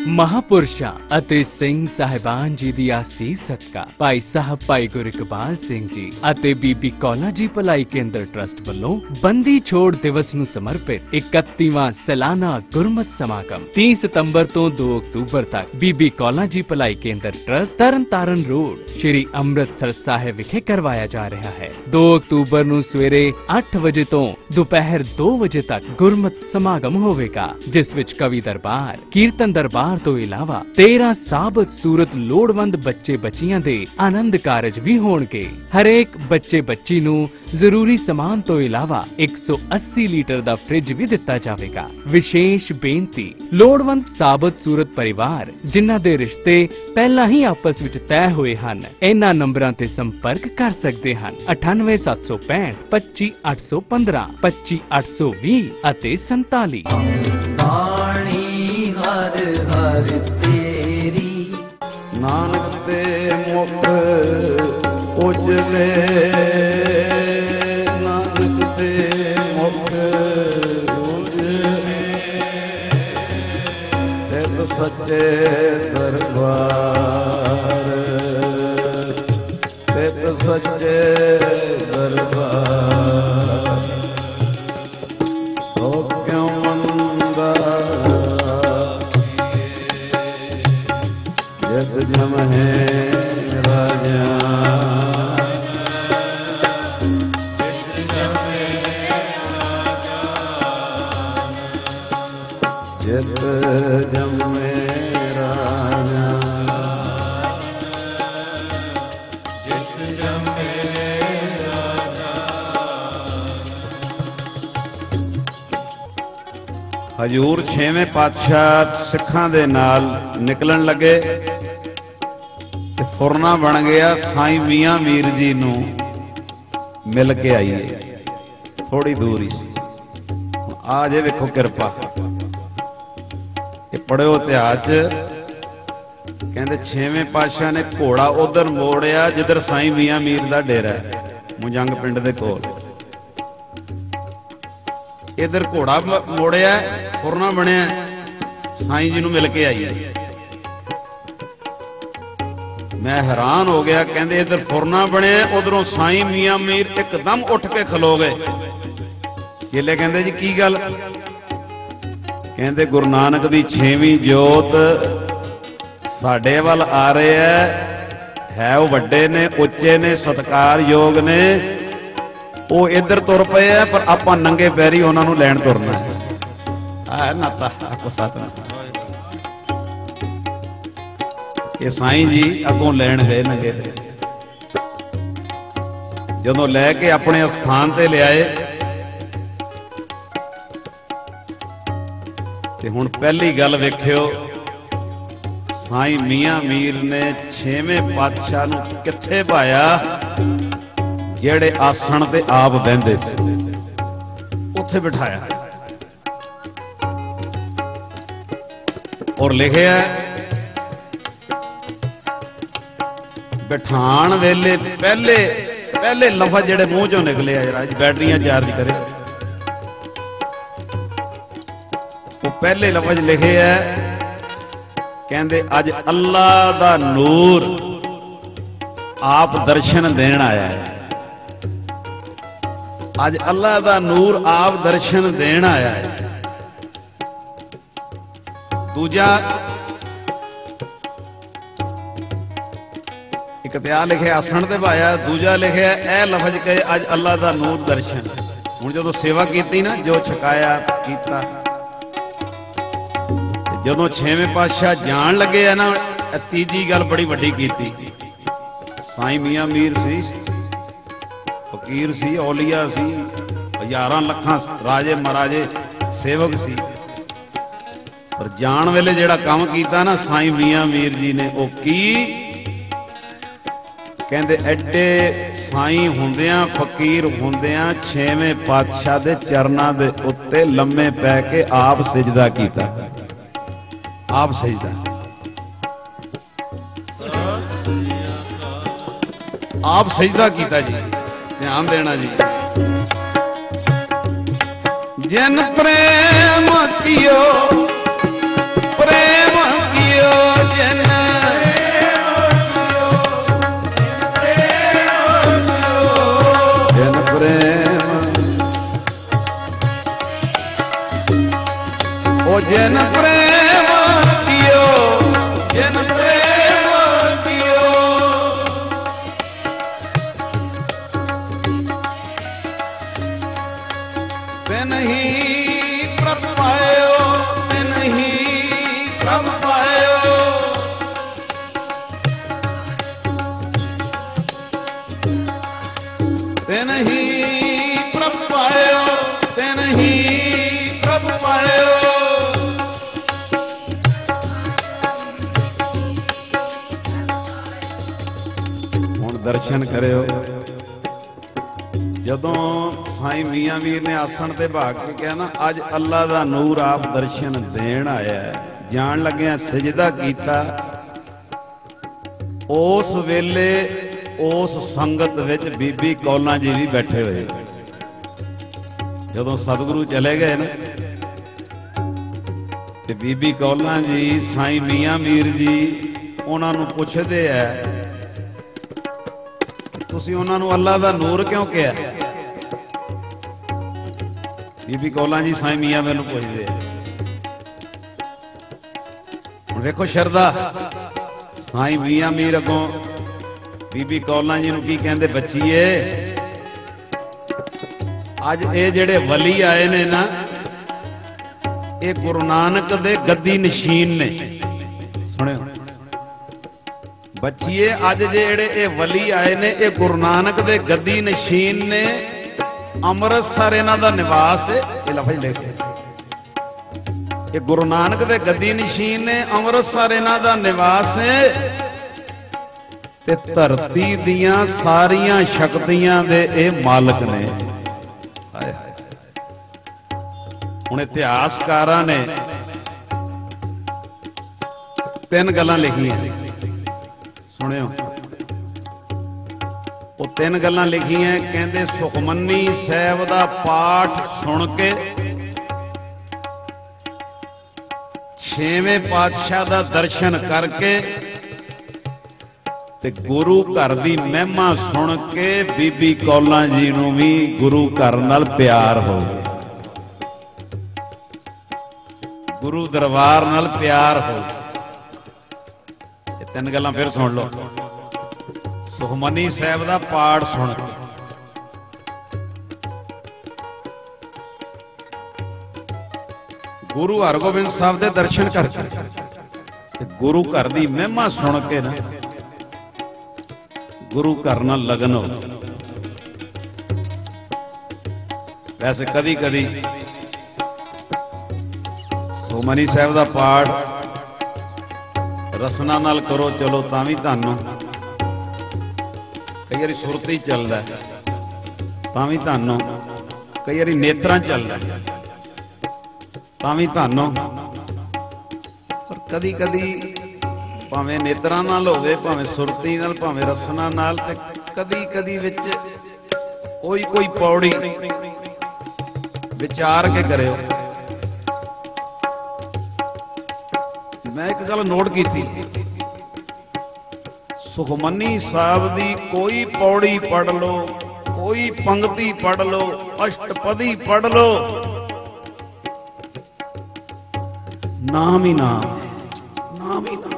महापुरुषां ਅਤੇ ਸਿੰਘ ਸਾਹਿਬਾਨ जी ਦੀ ਆਸੀਸ ਸਦਕਾ ਭਾਈ ਸਾਹਿਬ ਭਾਈ ਗੁਰਇਕਬਾਲ ਸਿੰਘ ਜੀ ਅਤੇ ਬੀਬੀ ਕੌਲਾ ਜੀ ਭਲਾਈ ਕੇਂਦਰ ਟਰਸਟ ਵੱਲੋਂ ਬੰਦੀ ਛੋੜ ਦਿਵਸ ਨੂੰ ਸਮਰਪਿਤ 31ਵਾਂ ਸਾਲਾਨਾ ਗੁਰਮਤ ਸਮਾਗਮ 30 ਸਤੰਬਰ ਤੋਂ 2 ਅਕਤੂਬਰ ਤੱਕ ਬੀਬੀ ਕੌਲਾ ਜੀ ਭਲਾਈ ਕੇਂਦਰ ਟਰਸਟ ਤਰਨਤਾਰਨ ਰੋਡ ਸ਼੍ਰੀ ਅੰਮ੍ਰਿਤਸਰ ਸਾਹਿਬ ਵਿਖੇ ਕਰਵਾਇਆ ਜਾ ਰਿਹਾ ਹੈ। 2 ਅਕਤੂਬਰ ਨੂੰ ਸਵੇਰੇ 8 ਵਜੇ ਤੋਂ ਦੁਪਹਿਰ 2 ਵਜੇ ਤੱਕ ਗੁਰਮਤ ਸਮਾਗਮ ਹੋਵੇਗਾ, ਜਿਸ ਵਿੱਚ ਕਵੀ ਦਰਬਾਰ, ਕੀਰਤਨ ਦਰਬਾਰ ਤੋਂ ਇਲਾਵਾ 13 ਸਾਬਤ ਸੂਰਤ ਲੋੜਵੰਦ ਬੱਚੇ ਬੱਚੀਆਂ ਦੇ ਆਨੰਦ ਕਾਰਜ ਵੀ ਹੋਣਗੇ। ਹਰੇਕ ਬੱਚੇ ਬੱਚੀ ਨੂੰ ਜ਼ਰੂਰੀ ਸਮਾਨ ਤੋਂ ਇਲਾਵਾ 180 ਲੀਟਰ ਦਾ ਫ੍ਰਿਜ ਵੀ ਦਿੱਤਾ ਜਾਵੇਗਾ। ਵਿਸ਼ੇਸ਼ ਬੇਨਤੀ, ਲੋੜਵੰਦ ਸਾਬਤ ਸੂਰਤ ਪਰਿਵਾਰ ਜਿਨ੍ਹਾਂ ਦੇ ਰਿਸ਼ਤੇ ਪਹਿਲਾਂ ਹੀ ਆਪਸ ਵਿੱਚ ਤੈਅ ਹੋਏ ਹਨ, ਇਹਨਾਂ ਨੰਬਰਾਂ ਤੇ ਸੰਪਰਕ ਕਰ ਸਕਦੇ ਹਨ। 98765 25815 25820 ਅਤੇ 47। ਬਾਣੀ ਹਰ ਹਰ ਤੇਰੀ ਨਾਨਕ ਤੇ ਮੁਖ ਉਜਲੇ, ਨਾਨਕ ਤੇ ਮੁਖ ਉਜਲੇ, ਤਿਤ ਸੱਚੇ ਦਰਬਾਰ, ਤਿਤ ਸੱਚੇ ਦਰਬਾਰ, ਸੋ ਕਿਉ ਮੰਦਾ ਜਗ ਜਮ ਹੈ ਰਾਜਾ, ਜਗ ਜਮ ਰਾਜਾ, ਹਜੂਰ ਛੇਵੇਂ ਪਾਤਸ਼ਾਹ ਸਿੱਖਾਂ ਦੇ ਨਾਲ ਨਿਕਲਣ ਲੱਗੇ ਤੇ ਫੁਰਨਾ ਬਣ ਗਿਆ ਸਾਈਂ ਮੀਆਂ ਮੀਰ ਜੀ ਨੂੰ ਮਿਲ ਕੇ ਆਈਏ। ਥੋੜੀ ਦੂਰ ਹੀ ਸੀ, ਆ ਜੇ ਵੇਖੋ ਕਿਰਪਾ। ਇਹ ਪੜਿਓ ਇਤਿਹਾਸ ਚ, ਕਹਿੰਦੇ ਛੇਵੇਂ ਪਾਤਸ਼ਾਹ ਨੇ ਘੋੜਾ ਉਧਰ ਮੋੜਿਆ ਜਿੱਧਰ ਸਾਈਂ ਮੀਆਂ ਮੀਰ ਦਾ ਡੇਰਾ ਹੈ, ਮੁਜੰਗ ਪਿੰਡ ਦੇ ਕੋਲ। ਇਧਰ ਘੋੜਾ ਮੋੜਿਆ, ਫੁਰਨਾ ਬਣਿਆ, ਸਾਈਂ ਜੀ ਨੂੰ ਮਿਲ ਕੇ ਆਈ। ਮੈਂ ਹੈਰਾਨ ਹੋ ਗਿਆ, ਕਹਿੰਦੇ ਇਧਰ ਫੁਰਨਾ ਬਣਿਆ, ਉਧਰੋਂ ਸਾਈਂ ਮੀਆਂ ਮੀਰ ਇੱਕਦਮ ਉੱਠ ਕੇ ਖਲੋ ਗਏ। ਚੇਲੇ ਕਹਿੰਦੇ ਜੀ ਕੀ ਗੱਲ? ਕਹਿੰਦੇ ਗੁਰੂ ਨਾਨਕ ਦੀ 6ਵੀਂ ਜੋਤ ਸਾਡੇ ਵੱਲ ਆ ਰਹੇ ਹੈ, ਉਹ ਵੱਡੇ ਨੇ, ਉੱਚੇ ਨੇ, ਸਤਿਕਾਰਯੋਗ ਨੇ, ਉਹ ਇੱਧਰ ਤੁਰ ਪਏ ਆ, ਪਰ ਆਪਾਂ ਨੰਗੇ ਪੈਰੀ ਉਹਨਾਂ ਨੂੰ ਲੈਣ ਤੁਰਨਾ ਹੈ। ਆ ਨਾਤਾ ਆਪੋ ਸਤਿਨਾਮ। ਇਹ ਸਾਈਂ ਜੀ ਅੱਗੋਂ ਲੈਣ ਗਏ ਨੰਗੇ ਪੈਰੀ। ਜਦੋਂ ਲੈ ਕੇ ਆਪਣੇ ਸਥਾਨ ਤੇ ਲਿਆਏ ਤੇ ਹੁਣ ਪਹਿਲੀ ਗੱਲ ਵੇਖਿਓ, ਸਾਈਂ ਮੀਆਂ ਮੀਰ ਨੇ 6ਵੇਂ ਪਾਤਸ਼ਾਹ ਨੂੰ ਕਿੱਥੇ ਪਾਇਆ? ਜਿਹੜੇ ਆਸਣ ਤੇ ਆਪ ਬਹਿੰਦੇ ਸੀ ਉੱਥੇ ਬਿਠਾਇਆ, ਔਰ ਲਿਖਿਆ ਬਿਠਾਣ ਵੇਲੇ ਪਹਿਲੇ ਲਫ਼ਜ਼ ਜਿਹੜੇ ਮੂੰਹ ਚੋਂ ਨਿਕਲੇ ਆ, ਜਰਾ ਅੱਜ ਬੈਟਰੀਆਂ ਚਾਰਜ ਕਰੇ, ਉਹ ਪਹਿਲੇ ਲਫ਼ਜ਼ ਲਿਖੇ ਆ, ਕਹਿੰਦੇ ਅੱਜ ਅੱਲਾ ਦਾ ਨੂਰ ਆਪ ਦਰਸ਼ਨ ਦੇਣ ਆਇਆ ਹੈ। ਅੱਜ ਅੱਲਾ ਦਾ ਨੂਰ ਆਪ ਦਰਸ਼ਨ ਦੇਣ ਆਇਆ ਹੈ। ਦੂਜਾ ਇੱਕ ਤੇ ਆ ਲਿਖਿਆ ਆਸਣ ਤੇ ਪਾਇਆ, ਦੂਜਾ ਲਿਖਿਆ ਇਹ ਲਫ਼ਜ਼ ਕਹੇ ਅੱਜ ਅੱਲਾ ਦਾ ਨੂਰ ਦਰਸ਼ਨ। ਹੁਣ ਜਦੋਂ ਸੇਵਾ ਕੀਤੀ ਨਾ, ਜੋ ਛਕਾਇਆ ਕੀਤਾ, ਜਦੋਂ 6ਵੇਂ ਪਾਤਸ਼ਾਹ ਜਾਣ ਲੱਗੇ ਆ ਨਾ, ਤੀਜੀ ਗੱਲ ਬੜੀ ਵੱਡੀ ਕੀਤੀ। ਸਾਈਂ ਮੀਆਂ ਮੀਰ ਸੀ, ਫਕੀਰ ਸੀ, ਔਲੀਆ ਸੀ, ਹਜ਼ਾਰਾਂ ਲੱਖਾਂ ਰਾਜੇ ਮਹਾਰਾਜੇ ਸੇਵਕ ਸੀ, ਪਰ ਜਾਣ ਵੇਲੇ ਜਿਹੜਾ ਕੰਮ ਕੀਤਾ ਨਾ ਸਾਈਂ ਮੀਆਂ ਮੀਰ ਜੀ ਨੇ, ਉਹ ਕੀ? ਕਹਿੰਦੇ ਐਡੇ ਸਾਈਂ ਹੁੰਦਿਆਂ, ਫਕੀਰ ਹੁੰਦਿਆਂ 6ਵੇਂ ਪਾਤਸ਼ਾਹ ਦੇ ਚਰਨਾਂ ਦੇ ਉੱਤੇ ਲੰਮੇ ਪੈ ਕੇ ਆਪ ਸਿਜਦਾ ਕੀਤਾ। ਆਪ ਸਜਦਾ, ਆਪ ਸਜਦਾ ਕੀਤਾ ਜੀ। ध्यान देना जी। जिन प्रेम कियो प्रेम की ओ जिन प्रेम कियो, जिन प्रेम कियो, तिन ही प्रभ पायो, तिन ही प्रभ पायो। तिन ही प्रभ पायो, तिन ही प्रभ पायो। हुण दर्शन करियो। जदों साईं मियां मीर ने आसन ते भाग के कहा ना, अज अल्लाह दा नूर आप दर्शन देण आया है, जान लग्या सजदा कीता, उस वेले उस संगत विच बीबी कौलां जी भी बैठे हुए। जदों सतगुरु चले गए ना, ते बीबी कौलां जी साईं मियां मीर जी उन्हां नूं पुछदे है, तुसीं उन्हां नूं अल्लाह दा नूर क्यों कहा? बीबी कौलां जी साईं मियां मीर नूं पुछदे है। हुण वेखो शरदा, साईं मियां मीर अगों बीबी कौलां जी नूं की कहंदे, बच्चीए अज ये जेड़े वली आए ने ना, ये गुरु नानक दे गद्दी नशीन ने। सुनियो बच्चीए, अज जेड़े ये वली आए ने, ये गुरु नानक दे गद्दी नशीन ने। अमृतसर इन्हां दा निवास है, ये लफज लिखे, ये गुरु नानक दे गद्दी नशीन ने, अमृतसर इन्हां दा निवास है। ते धरती दियां सारियां शक्तियां दे ए मालक ने। हुण इतिहासकारां ने तीन गल्लां लिखियां, सुनियो वो तीन गल्लां लिखियां। कहंदे सुखमनी साहिब दा पाठ सुन के, छेवें पातशाह दा दर्शन करके, ते गुरु घर दी महिमा सुन के बीबी कौलां जी नूं भी गुरु घर नाल प्यार हो गया, गुरु दरबार नाल प्यार हो गया। ये तीन गल्लां फिर सुन लो। सुखमनी साहिब दा पाठ सुन के, गुरु हरगोबिंद साहब दे दर्शन करके, गुरु घर दी महिमा सुन के ना गुरु घर नाल लगन हो। वैसे कदी कदी सुखमनी साहिब दा पाठ रसना नाल करो, चलो तां भी धन्न। कई बारी सुरती चलदा तां भी धन्न, कई बारी नेत्रां चलदा तां भी धन्न। पर कदी कदी भावें नेत्रां नाल होवे, भावें सुरती नाल, भावें रसना नाल, ते कदी कदी विच कोई कोई पौड़ी विचार के करियो। मैं एक गल नोट की थी, सुखमनी साहब दी कोई पौड़ी पढ़ लो, कोई पंक्ति पढ़ लो, अष्टपदी पढ़ लो, नाम ही नाम है, नाम ही नाम है।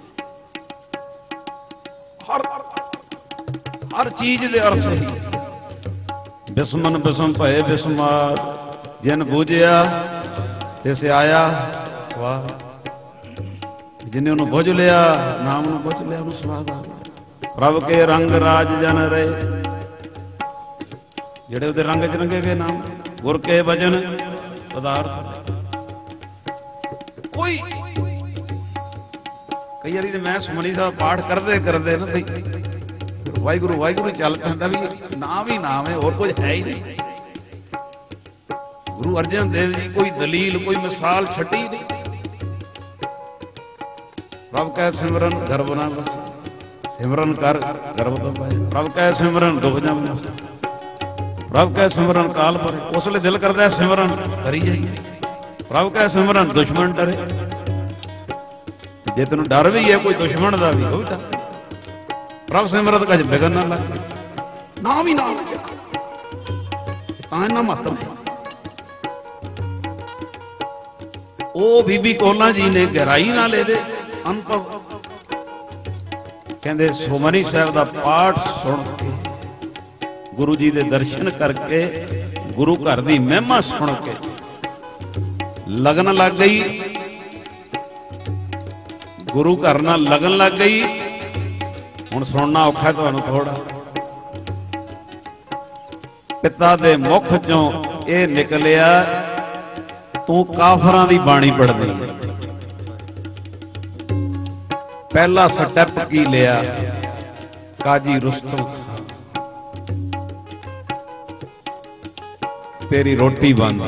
हर चीज दे अर्थ है। बिस्मन बिस्म भय बिस्मार, जिन बूझिया तैसे आया स्वाद। जिन्हें उन्होंने बुझ लिया, नाम नूं बुझ लिया, उन्होंने स्वाद आ गया। प्रभ के रंग राज जन रहे, जेड़े उहदे रंग च रंगे गए नाम। गुर के भजन पदार्थ। कोई कई बारी मैं सुखमनी साहब पाठ करते करते ना भाई वाहिगुरु वाहिगुरु चल पैंदा भी नाम ही नाम है, और कुछ है ही नहीं। गुरु अर्जन देव जी कोई दलील, कोई मिसाल छटी नहीं। प्रभ कै सिमरन गर्भ ना बस, सिमरन कर गर्भ तो पाए। प्रभ कै सिमरन दुख जम न, प्रभ कै सिमरन काल पर। उसले दिल करता है सिमरन करी जाइए। प्रभ कै सिमरन दुश्मन डरे। जे तेन डर भी है कोई दुश्मन का भी, वो भी डर। प्रभ सिमरत कच बिगन ना लग, नाम ही नाम इन्ना महत्व है। ਉਹ ਬੀਬੀ ਕੌਲਾਂ ਜੀ ਨੇ ਗਹਿਰਾਈ ਨਾਲ ਇਹਦੇ ਅਨੁਭਵ ਕਹਿੰਦੇ ਸੁਖਮਨੀ ਸਾਹਿਬ ਦਾ ਪਾਠ ਸੁਣ ਕੇ, ਗੁਰੂ ਜੀ ਦੇ ਦਰਸ਼ਨ ਕਰਕੇ, ਗੁਰੂ ਘਰ ਦੀ ਮਹਿਮਾ ਸੁਣ ਕੇ ਲਗਨ ਲੱਗ ਗਈ, ਗੁਰੂ ਘਰ ਨਾਲ ਲਗਨ ਲੱਗ ਗਈ। ਹੁਣ ਸੁਣਨਾ ਔਖਾ ਤੁਹਾਨੂੰ ਥੋੜਾ। ਪਿਤਾ ਦੇ ਮੁਖ ਚੋਂ ਇਹ ਨਿਕਲਿਆ, ਤੂੰ ਕਾਫਰਾਂ ਦੀ ਬਾਣੀ ਪੜ੍ਹਦੀ ਹੈ। ਪਹਿਲਾ ਸਟੈਪ ਕੀ ਲਿਆ? ਕਾਜੀ ਰੁਸਤਮ ਖਾਨ, ਤੇਰੀ ਰੋਟੀ ਬੰਦ।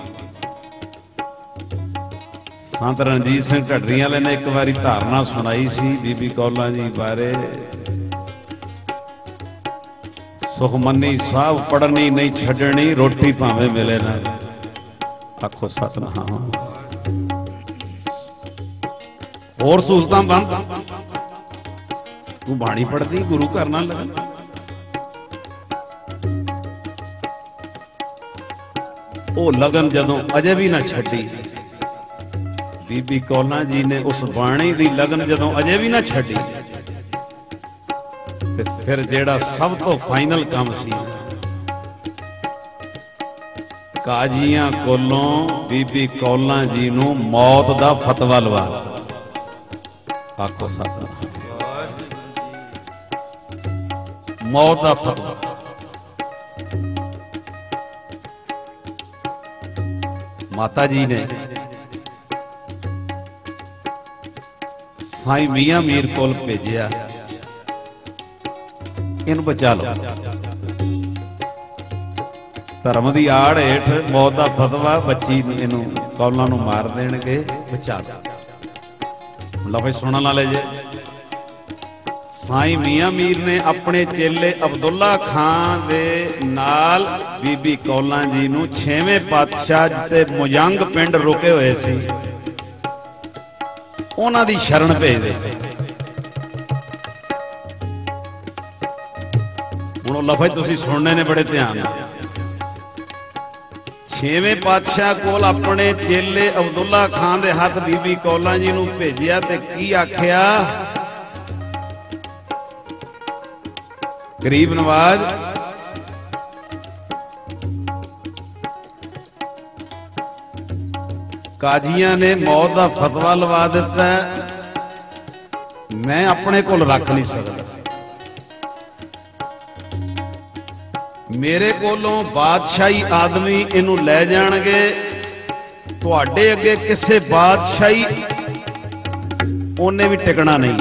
ਸੰਤ ਰਣਜੀਤ ਸਿੰਘ ਢੱਡਰੀਆਂ ਵਾਲੇ ਨੇ ਇੱਕ ਵਾਰੀ ਧਾਰਨਾ ਸੁਣਾਈ ਸੀ ਬੀਬੀ ਕੌਲਾਂ ਜੀ ਬਾਰੇ, ਸੁਖਮਨੀ ਸਾਹਿਬ ਪੜ੍ਹਨੀ ਨਹੀਂ ਛੱਡਣੀ, ਰੋਟੀ ਭਾਵੇਂ ਮਿਲੇ ਨਾ। ਆਖੋ ਸਤਿਨਾਮ। ਹੋਰ ਸਹੂਲਤਾਂ ਬੰਦ, ਤੂੰ ਬਾਣੀ ਪੜ੍ਹਦੀ, ਗੁਰੂ ਘਰ ਨਾਲ ਲਗਨ। ਉਹ ਲਗਨ ਜਦੋਂ ਅਜੇ ਵੀ ਨਾ ਛੱਡੀ, ਬੀਬੀ ਕੌਲਾਂ ਜੀ ਨੇ ਉਸ ਬਾਣੀ ਦੀ ਲਗਨ ਜਦੋਂ ਅਜੇ ਵੀ ਨਾ ਛੱਡੀ, ਤੇ ਫਿਰ ਜਿਹੜਾ ਸਭ ਤੋਂ ਫਾਈਨਲ ਕੰਮ ਸੀ, ਕਾਜੀਆਂ ਕੋਲੋਂ ਬੀਬੀ ਕੌਲਾਂ ਜੀ ਨੂੰ ਮੌਤ ਦਾ ਫਤਵਾ ਲਵਾ। ਆਖੋ ਸਤਿਨਾਮ। ਮੌਤ ਦਾ ਫਤਵਾ। ਮਾਤਾ ਜੀ ਨੇ ਸਾਈਂ ਮੀਆਂ ਮੀਰ ਕੋਲ ਭੇਜਿਆ, ਇਹਨੂੰ ਬਚਾ ਲਓ। ਧਰਮ ਦੀ ਆੜ ਹੇਠ ਮੌਤ ਦਾ ਫਤਵਾ, ਬੱਚੀ ਨੂੰ ਇਹਨੂੰ ਕੌਲਾਂ ਨੂੰ ਮਾਰ ਦੇਣਗੇ, ਬਚਾ ਲਓ। ਲਓ ਭਾਈ ਸੁਣਨ ਵਾਲੇ ਜੇ, ਸਾਈਂ ਮੀਆਂ ਮੀਰ ਨੇ ਆਪਣੇ ਚੇਲੇ ਅਬਦੁੱਲਾ ਖਾਨ ਦੇ ਨਾਲ ਬੀਬੀ ਕੌਲਾਂ ਜੀ ਨੂੰ 6ਵੇਂ ਪਾਤਸ਼ਾਹ ਤੇ ਮੁਜੰਗ ਪਿੰਡ ਰੁਕੇ ਹੋਏ ਸੀ, ਉਹਨਾਂ ਦੀ ਸ਼ਰਨ ਭੇਜ ਦੇ। ਹੁਣ ਉਹ ਲਫ਼ਜ਼ ਤੁਸੀਂ ਸੁਣਨੇ ਨੇ ਬੜੇ ਧਿਆਨ ਨਾਲ। 6ਵੇਂ ਪਾਤਸ਼ਾਹ ਕੋਲ ਆਪਣੇ ਚੇਲੇ ਅਬਦੁੱਲਾ ਖਾਨ ਦੇ ਹੱਥ ਬੀਬੀ ਕੌਲਾਂ ਜੀ ਨੂੰ ਭੇਜਿਆ ਤੇ ਕੀ ਆਖਿਆ? ਗਰੀਬ ਨਵਾਜ਼, ਕਾਜ਼ੀਆਂ ਨੇ ਮੌਤ ਦਾ ਫਤਵਾ ਲਵਾ ਦਿੱਤਾ, ਮੈਂ ਆਪਣੇ ਕੋਲ ਰੱਖ ਨਹੀਂ ਸਕਦਾ। ਮੇਰੇ ਕੋਲੋਂ ਬਾਦਸ਼ਾਹੀ ਆਦਮੀ ਇਹਨੂੰ ਲੈ ਜਾਣਗੇ, ਤੁਹਾਡੇ ਅੱਗੇ ਕਿਸੇ ਬਾਦਸ਼ਾਹੀ ਉਹਨੇ ਵੀ ਟਿਕਣਾ ਨਹੀਂ।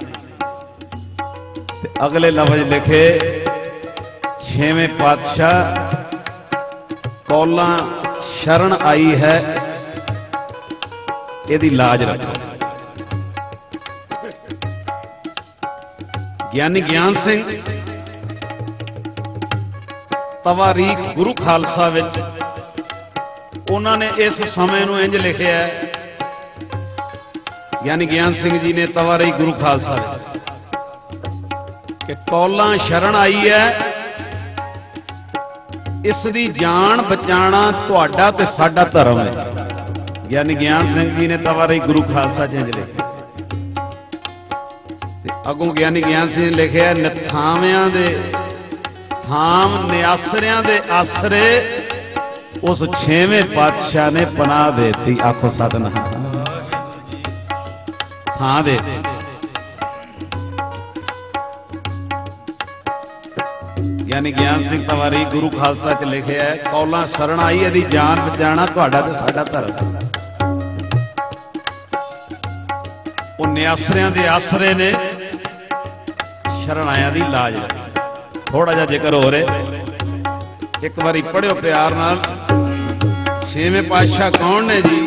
ਤੇ ਅਗਲੇ ਲਫ਼ਜ਼ ਲਿਖੇ, 6ਵੇਂ ਪਾਤਸ਼ਾਹ ਕੌਲਾਂ ਸ਼ਰਨ ਆਈ ਹੈ, ਇਹਦੀ ਲਾਜ ਰੱਖੋ। ਗਿਆਨੀ ਗਿਆਨ ਸਿੰਘ ਤਵਾਰੀਖ ਗੁਰੂ ਖਾਲਸਾ ਵਿੱਚ ਉਹਨਾਂ ਨੇ ਇਸ ਸਮੇਂ ਨੂੰ ਇੰਜ ਲਿਖਿਆ ਹੈ, ਗਿਆਨੀ ਗਿਆਨ ਸਿੰਘ ਜੀ ਨੇ ਤਵਾਰੀਖ ਗੁਰੂ ਖਾਲਸਾ ਵਿੱਚ, ਕਿ ਕੌਲਾਂ ਸ਼ਰਨ ਆਈ ਹੈ, ਇਸ ਦੀ ਜਾਨ ਬਚਾਣਾ ਤੁਹਾਡਾ ਤੇ ਸਾਡਾ ਧਰਮ ਹੈ। ਗਿਆਨੀ ਗਿਆਨ ਸਿੰਘ ਜੀ ਨੇ ਤਵਾਰੀਖ ਗੁਰੂ ਖਾਲਸਾ ਚ ਇੰਜ ਲਿਖਿਆ। ਤੇ ਅੱਗੋਂ ਗਿਆਨੀ ਗਿਆਨ ਸਿੰਘ ਨੇ ਲਿਖਿਆ, ਨਿਥਾਵਿਆਂ ਦੇ ਥਾਮ ਨਿਆਸਰਿਆਂ ਦੇ ਆਸਰੇ ਉਸ 6ਵੇਂ ਪਾਤਸ਼ਾਹ ਨੇ ਪਨਾਹ ਦੇਤੀ। ਆਖੋ ਸਤਿਨਾਮ। ਥਾਂ ਦੇ ਗਿਆਨੀ ਗਿਆਨ ਸਿੰਘ ਤਵਾਰੀਖ ਗੁਰੂ ਖਾਲਸਾ ਚ ਲਿਖਿਆ ਹੈ, ਕੌਲਾਂ ਸ਼ਰਨ ਆਈ, ਇਹਦੀ ਜਾਨ ਬਚਾਣਾ ਤੁਹਾਡਾ ਤੇ ਸਾਡਾ ਧਰਮ। ਉਹ ਨਿਆਸਰਿਆਂ ਦੇ ਆਸਰੇ ਨੇ, ਸ਼ਰਨ ਆਇਆਂ ਦੀ ਲਾਜ। ਥੋੜਾ ਜਿਹਾ ਜ਼ਿਕਰ ਹੋ ਰਿਹਾ, ਇੱਕ ਵਾਰੀ ਪੜਿਓ ਪਿਆਰ ਨਾਲ। 6ਵੇਂ ਪਾਤਸ਼ਾਹ ਕੌਣ ਨੇ ਜੀ?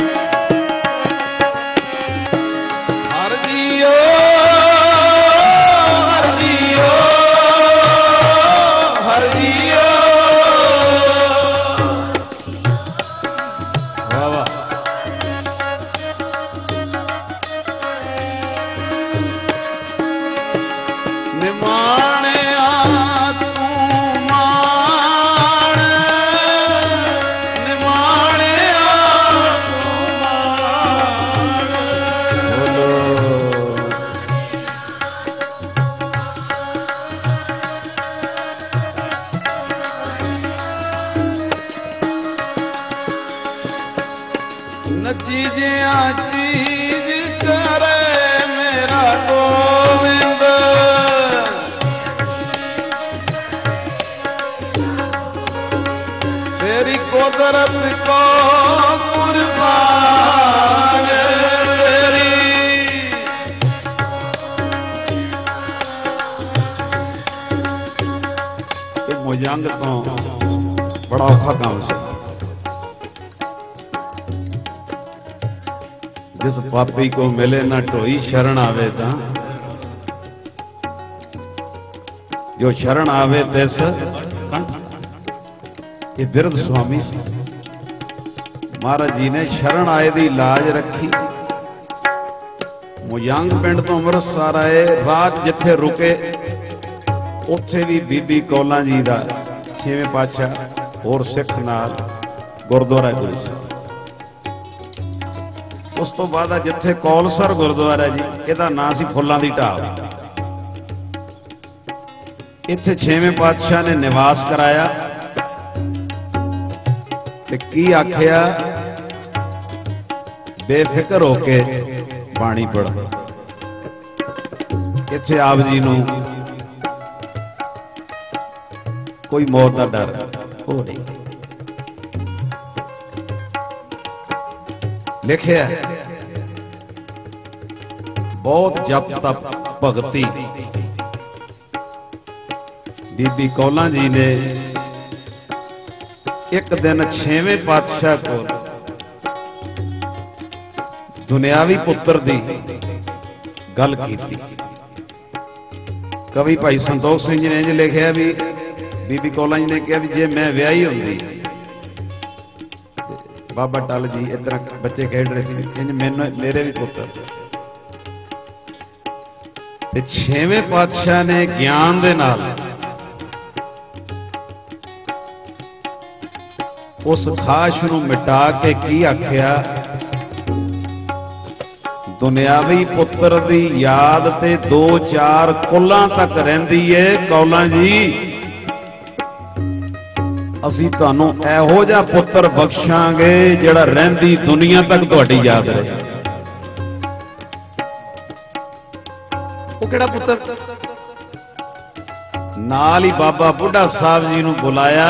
ਹਰ ਜੀਓ, ਹਰ ਜੀਓ, ਹਰ ਜੀਓ। ਵਾਹ ਵਾਹ। ਨਿਮਾਣਿਆ ਤੂੰ ਮਾਣ, ਨਿਮਾਣਿਆ ਤੂੰ नची जिया चीज करे मेरा गोविंद, तेरी कुदरत को कुर्बान तेरी। मुजंग तो बड़ा औखा काम से जिस पापी को मिले ना ढोई शरण आवे ता, जो शरण आवे तिस कंठ। ये बिरध स्वामी महाराज जी ने शरण आए दी लाज रखी। मुजंग पिंड तो अमृतसर आए, रात जिथे रुके उत्थे भी बीबी कौलां जी दा 6वें पातशाह और सिख नाल गुरुद्वारा गुरु ਸਾਹਿਬ। उस तो बाद जिथे कौलसर गुरुद्वारा जी, इहदा नाम सी फुल्लां दी ढाब। इत्थे 6वें पातशाह ने निवास कराया ते की आखिया, बेफिक्र होके बाणी पढ़। इत्थे आप जी नूं कोई मौत का डर हो नहीं। लिखिया बहुत जप तप भगती बीबी कौलां जी ने एक दिन 6वें पातशाह को दुनियावी पुत्र दी गल की। कवि भाई संतोख सिंह जी ने इंज लिखिया भी बीबी कौलां जी ने कहा भी जे मैं विआही होंदी, बाबा टल जी इधर बच्चे खेड रहे थे, इंज मैनू मेरे भी पुत्र। ते 6वें पातशाह ने ज्ञान दे नाल उस खाश नूं मिटा के की आखिया, दुनियावी पुत्र दी याद ते 2-4 कुलां तक रहिंदी है कौलां जी। असी तुहानू इहो जिहा पुत्र बख्शांगे जिहड़ा रहिंदी दुनिया तक तुहाडी याद रहे। वो किहड़ा पुत्र? नाल ही बाबा बुढ़ा साहब जी नूं बुलाया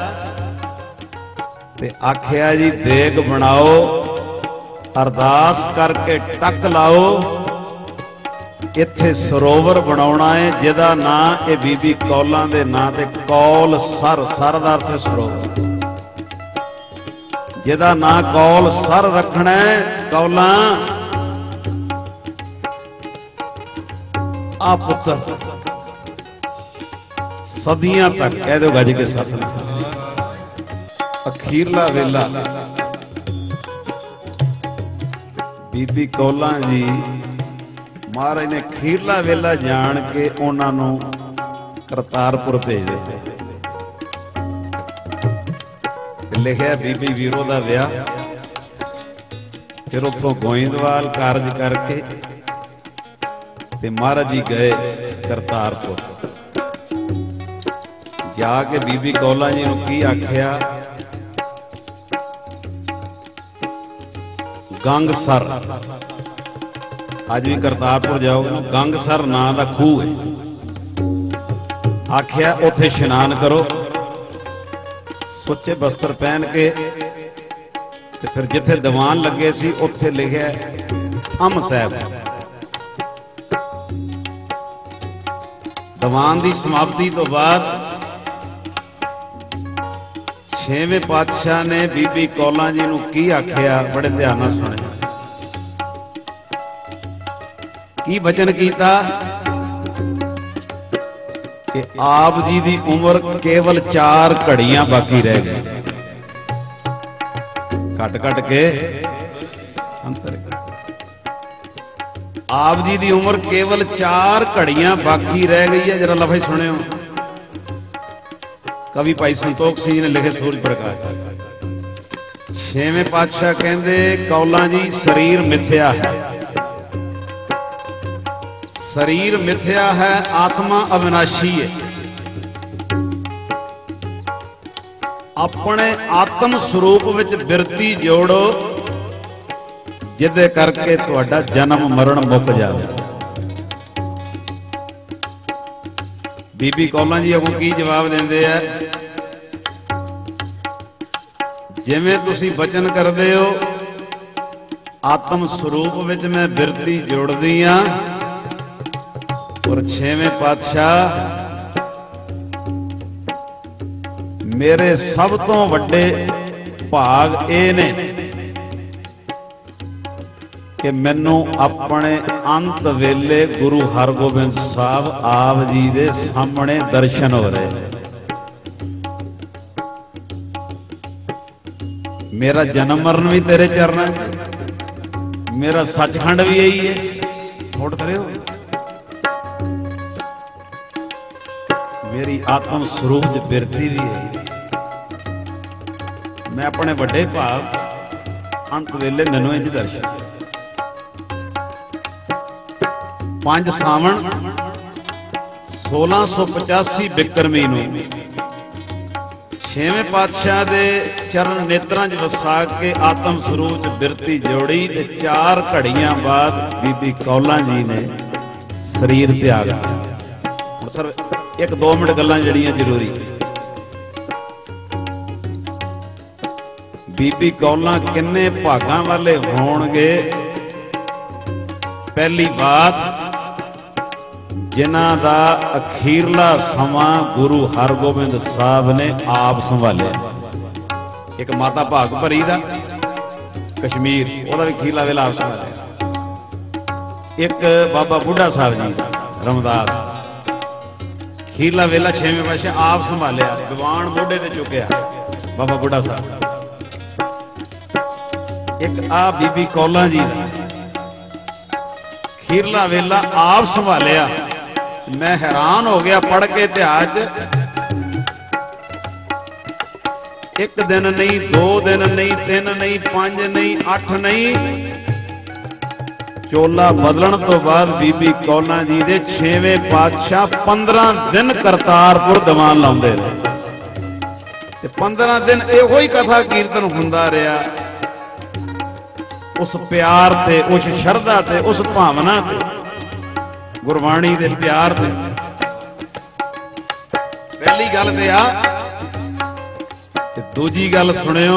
ते आखिया जी देग बनाओ, अरदास करके टक लाओ, इत्थे सरोवर बनाउणा है जिहदा नां ए बीबी कौलां दे नां ते कौल सर, सर दा अर्थ सरोवर, जिहदा नां कौल सर रखना है। कौलां आ पुत्र सदियां तक कह दो गज के सत। अखीरला वेला बीबी कौलां जी महाराज ने खीरला वेला जान के उन्होंने करतारपुर भेज दिते। लिखिया बीबी वीरो का विआह, फिर उतों गोइंदवाल कारज करके ते महाराज जी गए करतारपुर। जाके बीबी कौलां जी नूं की आखिया, गंगसर, अज भी करतारपुर जाओगे गंगसर नां दा खूह है। आखिया उत्थे इशनान करो, सुच्चे बस्तर पहन के ते फिर जिथे दीवान लगे सी उत्थे लिखिया अम साहब। दीवान की समाप्ति तो बाद 6वें पातशाह ने बीबी कौलां जी नूं की आखिया, बड़े ध्यान नाल सुने की वचन कीता कि आप जी की उम्र केवल 4 घड़ियां बाकी रह गई। घट घट के अंतर, आप जी की उम्र केवल 4 घड़ियां बाकी रह गई है। जरा लफज सुनियो, कवि भाई संतोख सिंह ने लिखे सूरज प्रकाश। 6वें पातशाह कहते कौलां जी शरीर मिथ्या है, शरीर मिथ्या है, आत्मा अविनाशी है। अपने आत्म स्वरूप विच बिरती जोड़ो ਜਿਹਦੇ ਕਰਕੇ ਤੁਹਾਡਾ ਜਨਮ ਮਰਨ ਮੁੱਕ ਜਾਵੇ। ਬੀਬੀ ਕੌਲਾਂ ਜੀ ਅੱਗੋਂ ਕੀ ਜਵਾਬ ਦਿੰਦੇ ਆ? ਜਿਵੇਂ ਤੁਸੀਂ ਬਚਨ ਕਰਦੇ ਹੋ ਆਤਮ ਸਰੂਪ ਵਿੱਚ ਮੈਂ ਬਿਰਤੀ ਜੁੜਦੀ ਆ, ਔਰ ਛੇਵੇਂ ਪਾਤਸ਼ਾਹ ਮੇਰੇ ਸਭ ਤੋਂ ਵੱਡੇ ਭਾਗ ਇਹ ਨੇ ਕਿ ਮੈਨੂੰ ਆਪਣੇ ਅੰਤ ਵੇਲੇ ਗੁਰੂ ਹਰਗੋਬਿੰਦ ਸਾਹਿਬ ਆਪ ਜੀ ਦੇ ਸਾਹਮਣੇ ਦਰਸ਼ਨ ਹੋ ਰਹੇ। ਮੇਰਾ ਜਨਮ ਮਰਨ ਵੀ ਤੇਰੇ ਚਰਨਾਂ 'ਚ, ਮੇਰਾ ਸੱਚਖੰਡ ਵੀ ਇਹੀ ਹੈ। ਨੋਟ ਕਰਿਓ, ਮੇਰੀ ਆਤਮ ਸਰੂਪ ਦੀ ਬਿਰਤੀ ਵੀ ਹੈ। ਮੈਂ ਆਪਣੇ ਵੱਡੇ ਭਾਗ ਅੰਤ ਵੇਲੇ ਮੈਨੂੰ ਇੰਝ ਦਰਸ਼ਨ। 5 ਸਾਵਣ 1685 ਬਿਕਰਮੀ ਨੂੰ ਛੇਵੇਂ ਪਾਤਸ਼ਾਹ ਦੇ ਚਰਨ ਨੇਤਰਾਂ 'ਚ ਵਸਾ ਕੇ ਆਤਮ ਸਰੂਪ 'ਚ ਬਿਰਤੀ ਜੋੜੀ ਤੇ 4 ਘੜੀਆਂ ਬਾਅਦ ਬੀਬੀ ਕੌਲਾਂ ਜੀ ਨੇ ਸਰੀਰ ਤਿਆਗ ਦਿੱਤਾ। ਸਰ 1-2 ਮਿੰਟ ਗੱਲਾਂ ਜਿਹੜੀਆਂ ਜ਼ਰੂਰੀ। ਬੀਬੀ ਕੌਲਾਂ ਕਿੰਨੇ ਭਾਗਾਂ ਵਾਲੇ ਹੋਣਗੇ? ਪਹਿਲੀ ਬਾਤ, ਜਿਨ੍ਹਾਂ ਦਾ ਅਖੀਰਲਾ ਸਮਾਂ ਗੁਰੂ ਹਰਗੋਬਿੰਦ ਸਾਹਿਬ ਨੇ ਆਪ ਸੰਭਾਲਿਆ। ਇੱਕ ਮਾਤਾ ਭਾਗ ਭਰੀ ਦਾ ਕਸ਼ਮੀਰ, ਉਹਦਾ ਵੀ ਅਖੀਰਲਾ ਵੇਲਾ ਆਪ ਸੰਭਾਲਿਆ। ਇੱਕ ਬਾਬਾ ਬੁੱਢਾ ਸਾਹਿਬ ਜੀ ਦਾ ਰਮਦਾਸ, ਅਖੀਰਲਾ ਵੇਲਾ ਛੇਵੇਂ ਪਾਤਸ਼ਾਹ ਆਪ ਸੰਭਾਲਿਆ। ਦੀਵਾਨ ਮੋਢੇ ਤੇ ਚੁੱਕਿਆ ਬਾਬਾ ਬੁੱਢਾ ਸਾਹਿਬ। ਇੱਕ ਆ ਬੀਬੀ ਕੌਲਾਂ ਜੀ ਦਾ ਅਖੀਰਲਾ ਵੇਲਾ ਆਪ ਸੰਭਾਲਿਆ। मैं हैरान हो गया पढ़ के इतिहास। 1 दिन नहीं, 2 दिन नहीं, 3 नहीं, 5 नहीं, 8 नहीं, चोला बदलण तो बाद बीबी कौਲਾਂ जी दे 6वें पातशाह 15 दिन करतारपुर दीवान लाउंदे रहे। 15 दिन इहो ही कथा कीर्तन हुंदा रहा। उस प्यार ते, उस शरधा ते, उस भावना ते, गुरबाणी दे प्यार दे। पहली गल ते आ ते दूजी गल सुनियो,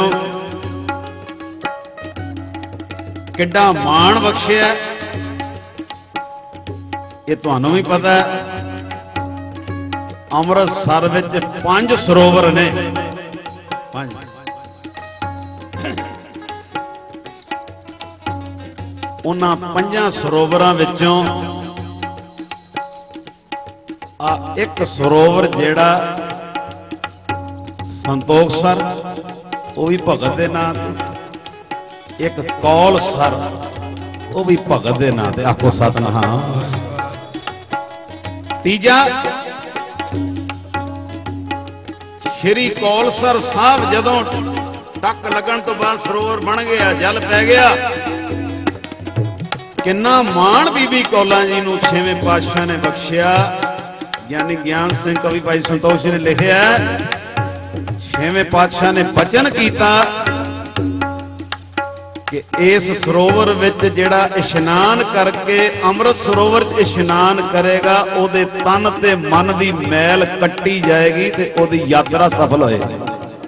किड्डा माण बख्शिया ये तुहानू भी पता है। अमृतसर विच 5 सरोवर ने। 5 उन्हां 5 सरोवरां विचों एक सरोवर जेड़ा संतोख सर वो भी भगत के नाम ते, एक कौल सर वो भी भगत के नाम ते। आखो सतनाम। तीजा श्री कौल सर साहब जदों टक लगन तो बाद सरोवर बन गया, जल पै गया। किन्ना माण बीबी कौਲਾਂ जी नूं 6वें पातशाह ने बख्शिया। ज्ञानी ज्ञान सिंह कवि भाई संतोष ने लिखा, 6वें पातशाह ने बचन किया कि इस सरोवर विच जिहड़ा इशनान करके अमृत सरोवर च इशनान करेगा ओदे तन ते मन दी मैल कट्टी जाएगी ते ओदी यात्रा सफल होएगी।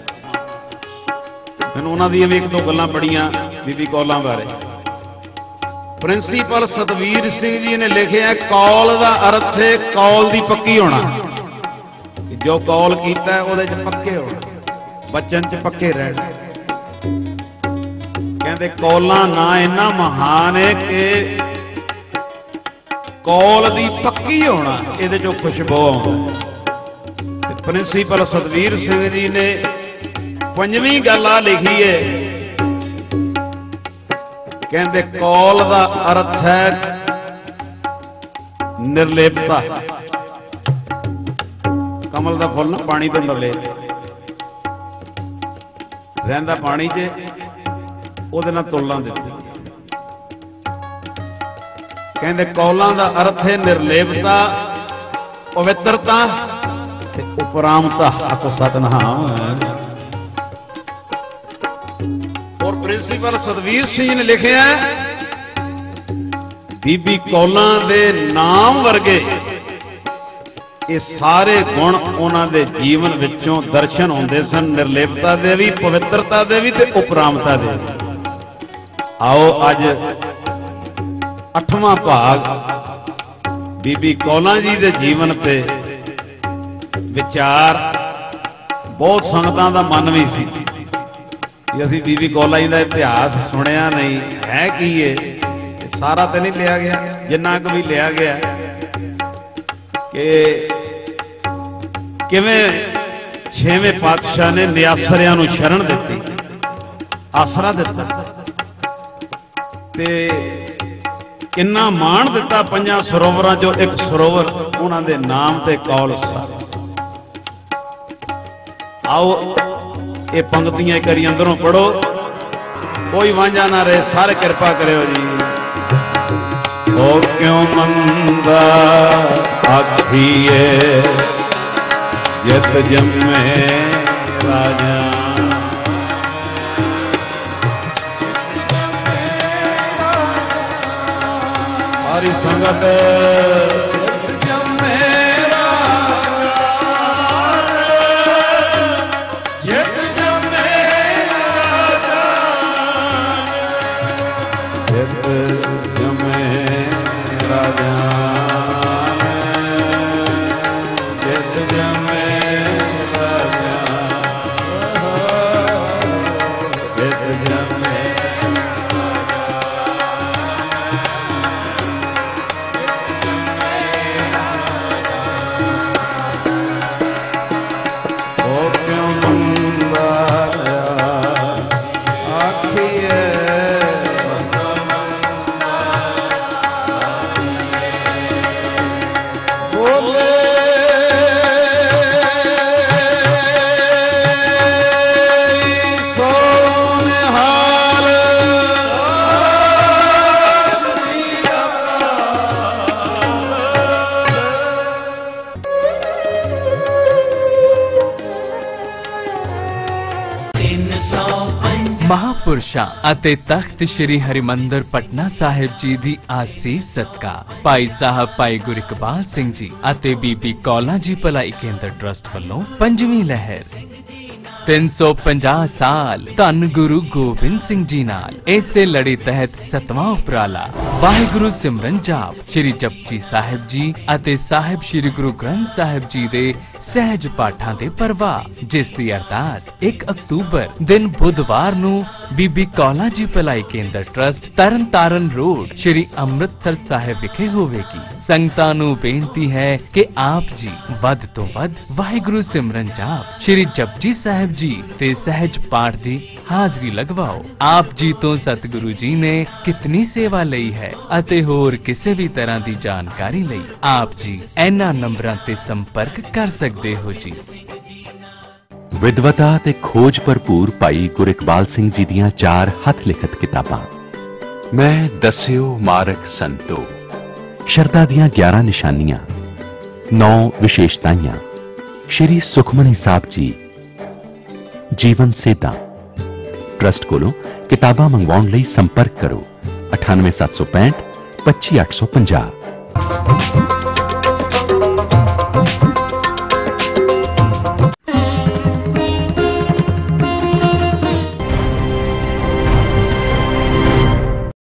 मैनूं उन्हां दी 1-2 गल्लां पढ़ियां बीबी कौਲਾਂ बारे। प्रिंसीपल सतवीर सिंह जी ने लिखे, कौल का अर्थ है कौल दी पक्की होना। जो कौल कीता है उहदे च पक्के होना, बचन च पक्के रहना। कहते कौलां ना इन्ना महान है कि कौल दी पक्की होना इहदे चों खुशबू आउंदी। प्रिंसीपल सतवीर सिंह जी ने 5वीं गल आ लिखी है, कहते कौल का अर्थ है निर्लेपता। कमल का फुल ना पानी तो निर्लेप रहिंदा, पानी च उहदे नाल तुलना दित्ती। कहते कौलां का अर्थ है निर्लेपता, पवित्रता ते उपरामता। आखो सतनाम। और ਪ੍ਰਿੰਸੀਪਲ ਸਤਵੀਰ ਸਿੰਘ ਨੇ ਲਿਖਿਆ, ਬੀਬੀ ਕੌਲਾਂ ਦੇ ਨਾਮ ਵਰਗੇ ਇਹ ਸਾਰੇ ਗੁਣ ਉਹਨਾਂ ਦੇ ਜੀਵਨ ਵਿੱਚੋਂ ਦਰਸ਼ਨ ਹੁੰਦੇ ਸਨ, ਨਿਰਲੇਪਤਾ ਦੇ ਵੀ, ਪਵਿੱਤਰਤਾ ਦੇ ਵੀ ਤੇ ਉਪਰਾਮਤਾ ਦੇ ਵੀ। ਆਓ ਅੱਜ 8ਵਾਂ ਭਾਗ ਬੀਬੀ ਕੌਲਾਂ ਜੀ ਦੇ ਜੀਵਨ ਤੇ ਵਿਚਾਰ। ਬਹੁਤ ਸੰਗਤਾਂ ਦਾ ਮਨ ਵੀ ਸੀ ਕਿ ਅਸੀਂ ਬੀਬੀ ਕੌਲਾਂ ਜੀ ਦਾ ਇਤਿਹਾਸ ਸੁਣਿਆ ਨਹੀਂ ਹੈ, ਕੀ ਹੈ ਸਾਰਾ ਤੇ ਨਹੀਂ ਲਿਆ ਗਿਆ, ਜਿੰਨਾ ਕੁ ਵੀ ਲਿਆ ਗਿਆ ਕਿ ਕਿਵੇਂ 6ਵੇਂ ਪਾਤਸ਼ਾਹ ਨੇ ਨਿਆਸਰਿਆਂ ਨੂੰ ਸ਼ਰਨ ਦਿੱਤੀ, ਆਸਰਾ ਦਿੱਤਾ ਤੇ ਕਿੰਨਾ ਮਾਣ ਦਿੱਤਾ। 5 ਸਰੋਵਰਾਂ ਚੋਂ ਇੱਕ ਸਰੋਵਰ ਉਹਨਾਂ ਦੇ ਨਾਮ ਤੇ ਕੌਲ ਸਾਹਿਬ। ਆਓ ਇਹ ਪੰਕਤੀਆਂ ਇੱਕ ਵਾਰੀ ਅੰਦਰੋਂ ਪੜੋ, ਕੋਈ ਵਾਂਝਾ ਨਾ ਰਹੇ, ਸਾਰੇ ਕਿਰਪਾ ਕਰਿਓ ਜੀ। ਸੋ ਕਿਉਂ ਮੰਦਾ ਆਖੀਏ ਜਿਤ ਜੰਮੇ ਰਾਜਾ, ਸਾਰੀ ਸੰਗਤ ਮਹਾਂਪੁਰਸ਼ਾਂ ਅਤੇ ਤਖਤ ਸ੍ਰੀ ਹਰਿਮੰਦਰ ਪਟਨਾ ਸਾਹਿਬ ਜੀ ਦੀ ਆਸੀਸ ਸਦਕਾ ਭਾਈ ਸਾਹਿਬ ਭਾਈ ਗੁਰਇਕਬਾਲ ਸਿੰਘ ਜੀ ਅਤੇ ਬੀਬੀ ਕੌਲਾਂ ਜੀ ਭਲਾਈ ਕੇਂਦਰ ਟਰਸਟ ਵੱਲੋਂ 5ਵੀਂ ਲਹਿਰ 350 ਸਾਲ ਧੰਨ ਗੁਰੂ ਗੋਬਿੰਦ ਸਿੰਘ ਜੀ ਨਾਲ ਇਸੇ ਲੜੀ ਤਹਿਤ 7ਵਾਂ ਉਪਰਾਲਾ ਵਾਹਿਗੁਰੂ ਸਿਮਰਨ ਜਾਪ ਸ੍ਰੀ ਜਪਜੀ ਸਾਹਿਬ ਜੀ ਅਤੇ ਸਾਹਿਬ ਸ੍ਰੀ ਗੁਰੂ ਗ੍ਰੰਥ ਸਾਹਿਬ ਜੀ ਦੇ ਸਹਿਜ ਪਾਠਾਂ ਦੇ ਪ੍ਰਵਾਹ, ਜਿਸ ਦੀ ਅਰਦਾਸ 1 ਅਕਤੂਬਰ ਦਿਨ ਬੁੱਧਵਾਰ ਨੂੰ ਬੀਬੀ ਕੌਲਾਂ ਜੀ ਭਲਾਈ ਕੇਂਦਰ ਟਰਸਟ ਤਰਨਤਾਰਨ ਰੋਡ ਸ੍ਰੀ ਅੰਮ੍ਰਿਤਸਰ ਸਾਹਿਬ ਵਿਖੇ ਹੋਵੇਗੀ। ਸੰਗਤਾਂ ਨੂੰ ਬੇਨਤੀ ਹੈ ਕਿ ਆਪ ਜੀ ਵੱਧ ਤੋਂ ਵੱਧ ਵਾਹਿਗੁਰੂ ਸਿਮਰਨ ਜਾਪ ਸ੍ਰੀ ਜਪਜੀ ਸਾਹਿਬ ਜੀ ਤੇ ਸਹਿਜ ਪਾਠ ਦੀ ਹਾਜ਼ਰੀ ਲਗਵਾਓ। ਆਪ ਜੀ ਤੋਂ ਸਤਿਗੁਰੂ ਜੀ ਨੇ ਕਿਤਨੀ ਸੇਵਾ ਲਈ ਹੈ ਅਤੇ ਹੋਰ ਕਿਸੇ ਵੀ ਤਰ੍ਹਾਂ ਦੀ ਜਾਣਕਾਰੀ ਲਈ ਆਪ ਜੀ ਇਹਨਾਂ ਨੰਬਰਾਂ ਤੇ ਸੰਪਰਕ ਕਰ ਸਕਦੇ ਹੋ ਜੀ। ਵਿਦਵਤਾ ਤੇ ਖੋਜ ਭਰਪੂਰ ਭਾਈ ਗੁਰਇਕਬਾਲ ਸਿੰਘ ਜੀ ਦੀਆਂ 4 ਹੱਥ ਲਿਖਤ ਕਿਤਾਬਾਂ। ਮੈਂ ਦੱਸਿਓ ਮਾਰਗ ਸੰਤੋ, ਸ਼ਰਧਾ ਦੀਆਂ 11 ਨਿਸ਼ਾਨੀਆਂ, 9 ਵਿਸ਼ੇਸ਼ਤਾਵਾਂ, ਸ਼੍ਰੀ ਸੁਖਮਨੀ ਸਾਹਿਬ ਜੀ, ਜੀਵਨ ਸੇਧਾਂ। ਟਰਸਟ ਕੋਲੋਂ ਕਿਤਾਬਾਂ ਮੰਗਵਾਉਣ ਲਈ ਸੰਪਰਕ ਕਰੋ 98765 25850।